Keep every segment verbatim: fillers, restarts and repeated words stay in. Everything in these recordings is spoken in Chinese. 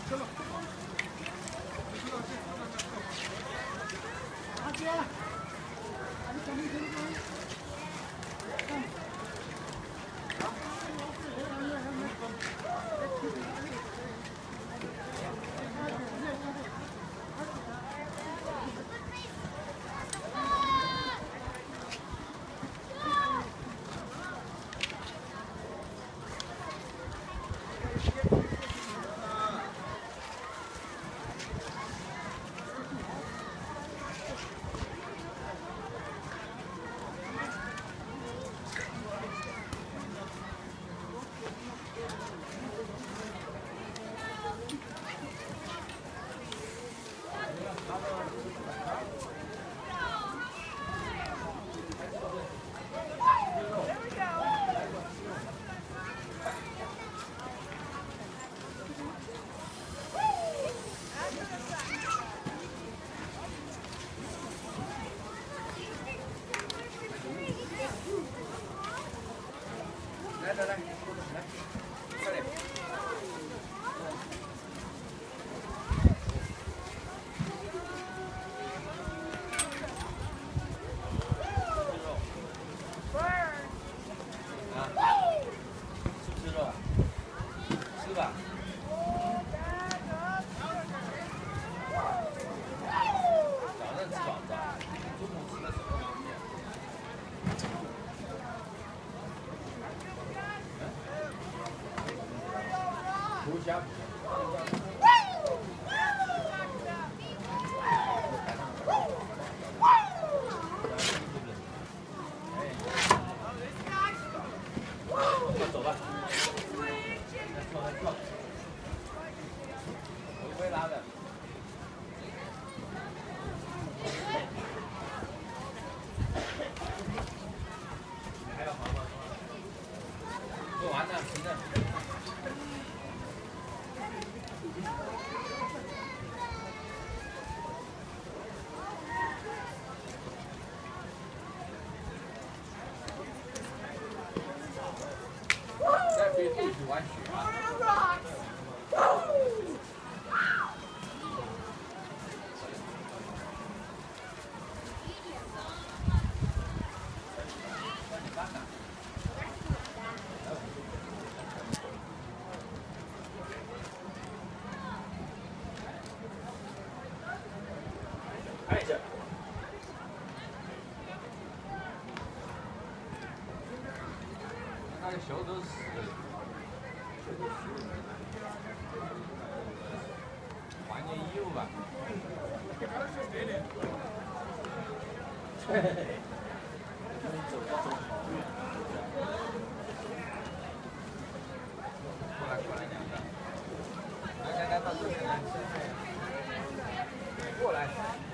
小都是，换件衣服吧。嘿嘿嘿。过来过来，两个。来来来，到这边来。过来。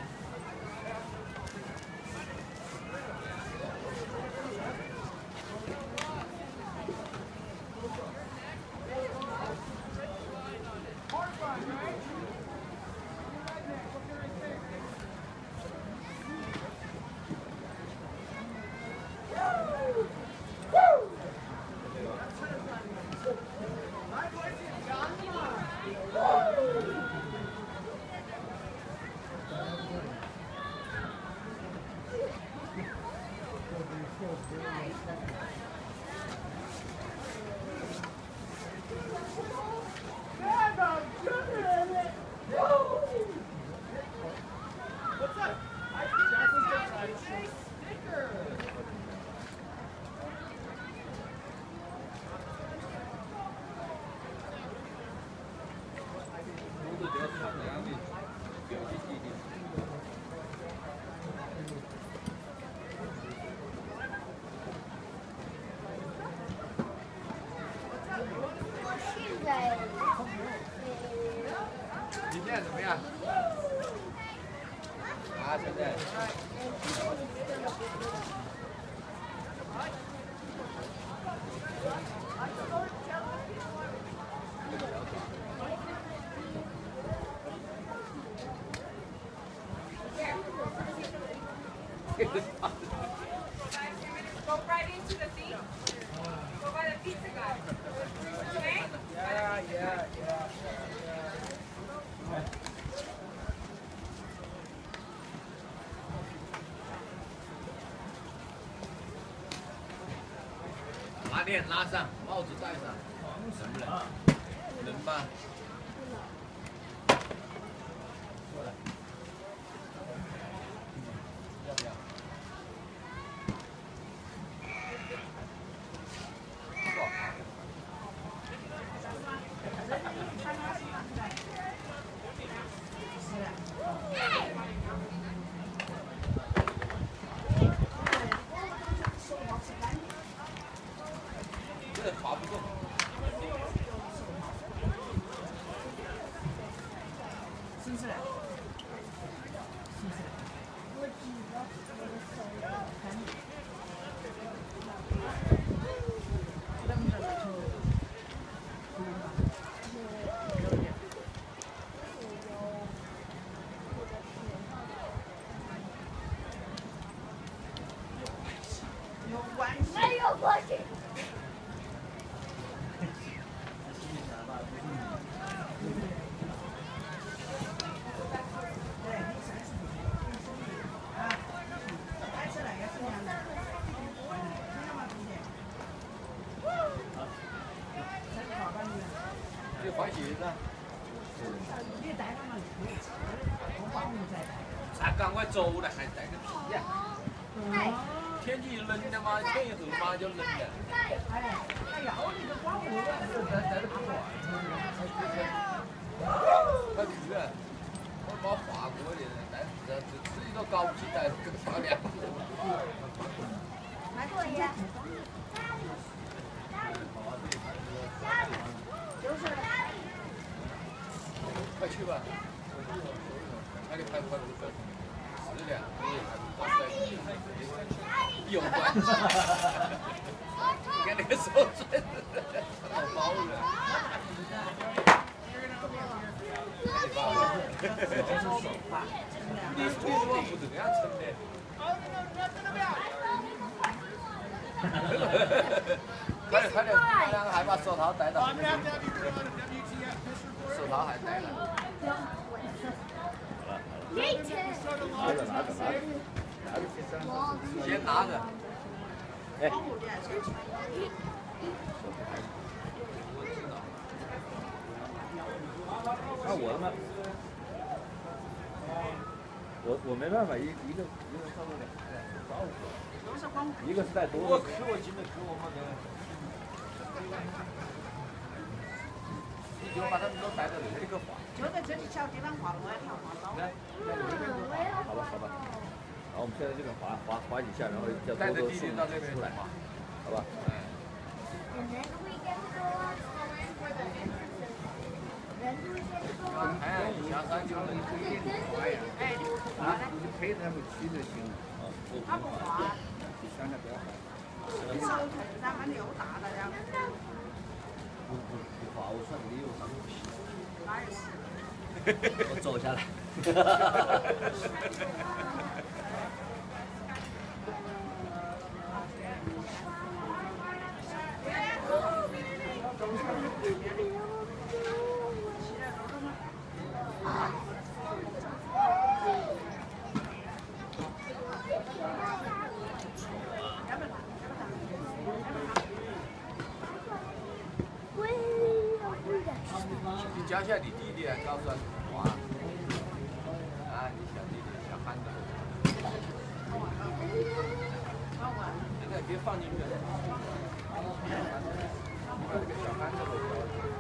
你现在怎么样？啊，现在。 Go right into the feet. Go by the pizza guy. Okay? Yeah, yeah, yeah, yeah. 链拉上，帽子戴上，能不能？能吧？过来。要不要？这划不动。 伸出来。伸出来。我举着我的手，看你。能不能球？可以吗？有点。有关系。没有关系。 就换鞋子。 你带他们去，我帮你再带。 才赶快走了，还带个屁呀！天气冷了嘛，前一后嘛就冷了。 哎，他要你就光顾了， 带带着不换，快去啊！我把华国的带这这自己都搞不起来，更漂亮。 来过一。就是。 快去吧！那个拍快不快？是的，有关系。你看那个手指，老包了。你你怎么不这样称的？快点快点，他两个还把手套戴到。手套还戴了。拿着拿着拿着，先拿着。哎。 那我呢？我我没办法，一一个一个差不多两个，一个是带多的。 我去我进的去我们的。你就把他们都带到那里去画。 就在这里小地方画，我也画画刀。 好吧好吧，然后我们现在这边划划划几下，然后叫多多送出来，好吧？ 哎，下山就能可以画呀。 哎， 啊，你陪他们去就行了。 他不画。 你想着不要画。 你手头上还又大了呀。 不不不画，我算你有张皮。 那也是。 我走下来。 你教下你弟弟啊，告诉他画。啊，你小弟弟小憨子。现在别放进去了。把这个小憨子都教。